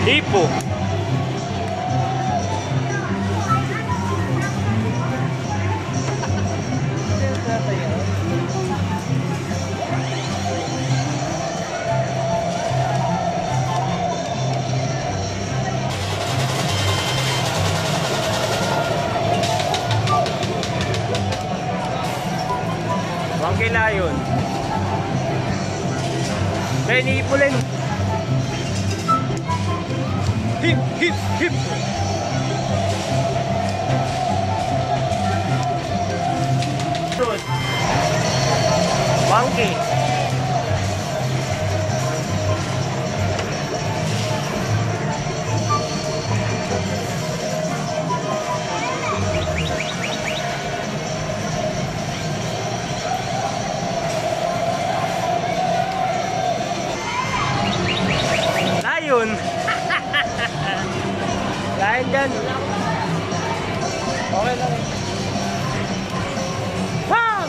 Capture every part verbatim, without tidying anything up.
Hipo. Monkey lion. Then ipulin. Hip, hip, hip. Monkey. Lion. Lion dyan. Okay lang. Wow!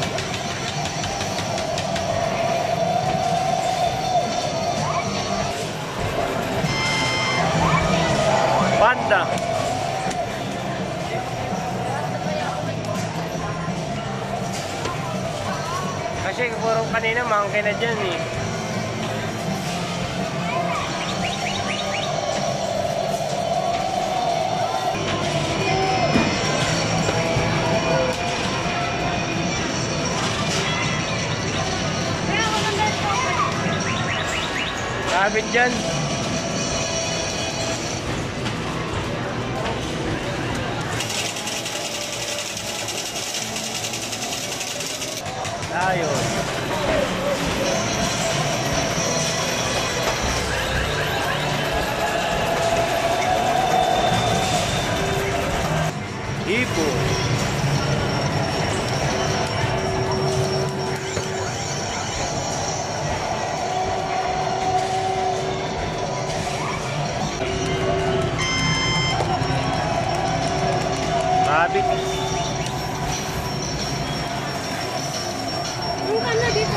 Panda. Kasi puro kanina monkey na dyan eh. Rabbit dyan. Tayo. Hipo. Rabbit. Bukan na dito.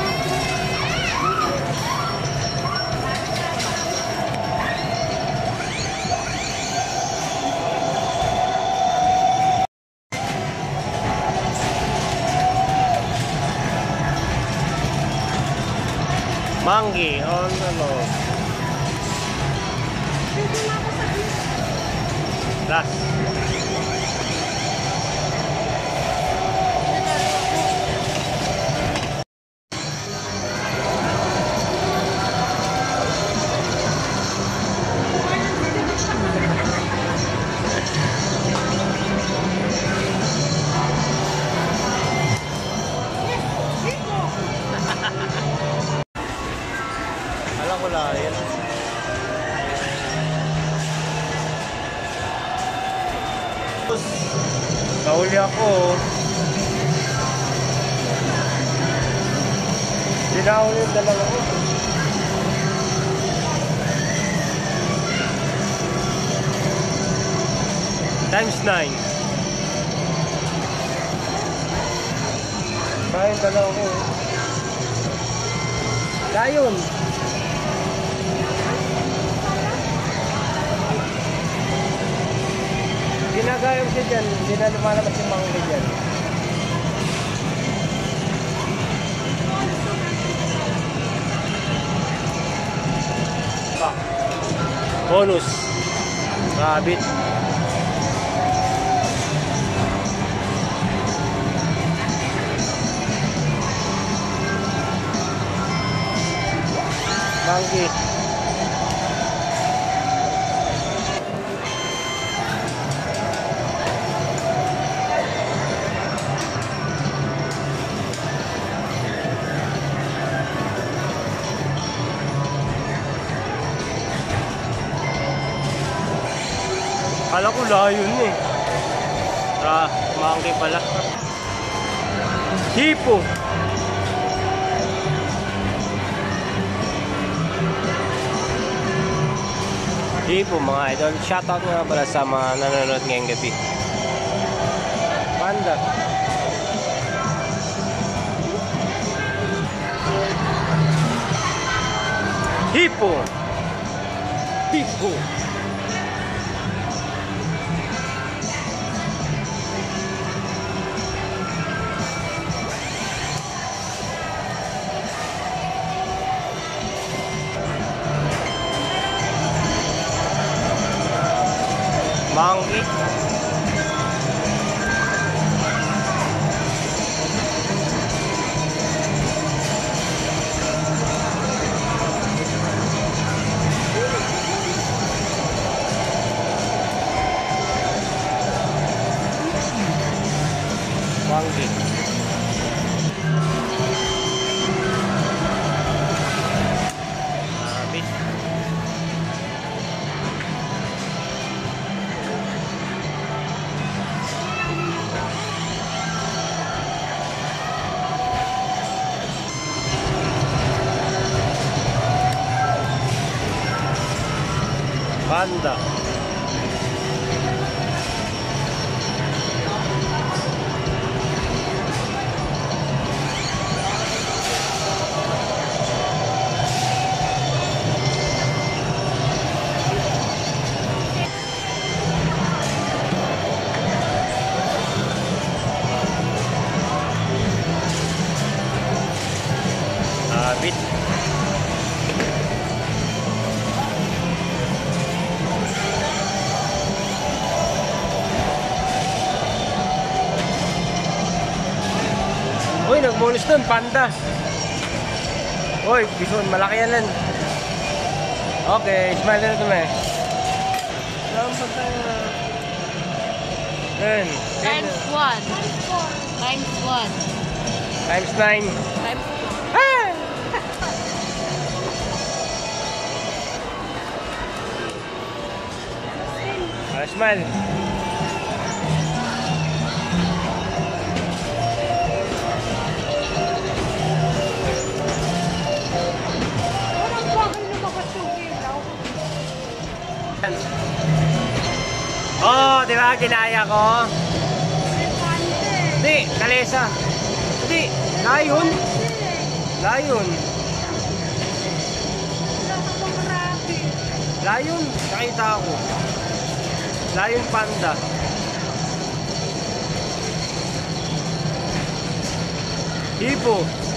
Monkey on the log. Last. Alam ko lang yan. Nahuli ako. Dinahuli yung dalawa ko. Times nine. Kain dalawa ko. Lion. Ginagayong siya dyan, hindi na lumalabas yung mga dyan. Bonus. Rabbit. Monkey. Kala ko lion eh. Ah, monkey pala. Hipo. Hipo mga idol. Shoutout nga pala sa mga nanonood ngayong gabi. Panda. Hipo. Hippo. Monkey. Monkey. Rabbit. Panda. Rabbit. Uy, nagmulis dun, panda. Uy, bison, malaki yan lang. Okay, smile na ito eh. Lampas tayo na. Yan. Times one. Times one. Times nine. Times two. Ah! Ah, smile. Oh, di ba ginaya ko? Hindi, kalesa. Hindi, layon. Layon. Layon, nakita ako. Layon panda. Hippo.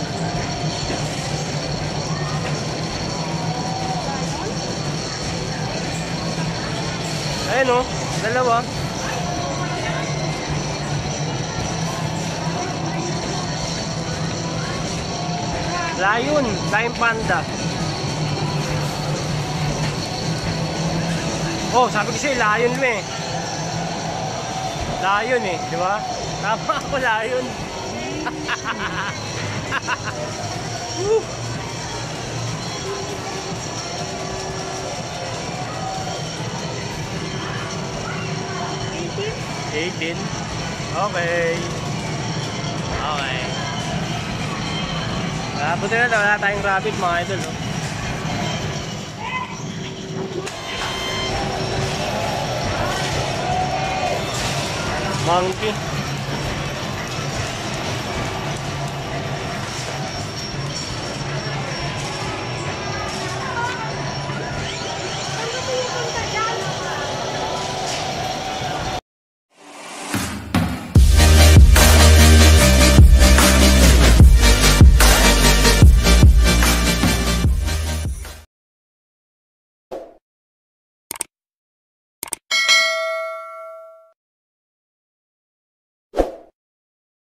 Ayan o, dalawa. Lion, lion panda. Oh, sabi ko sa'yo, lion mo eh. Lion eh, di ba? Tama ako, lion. Woo! eighteen. Okay. Okay. Ah, buti na wala tayong rabbit mga idol. Oh. Monkey.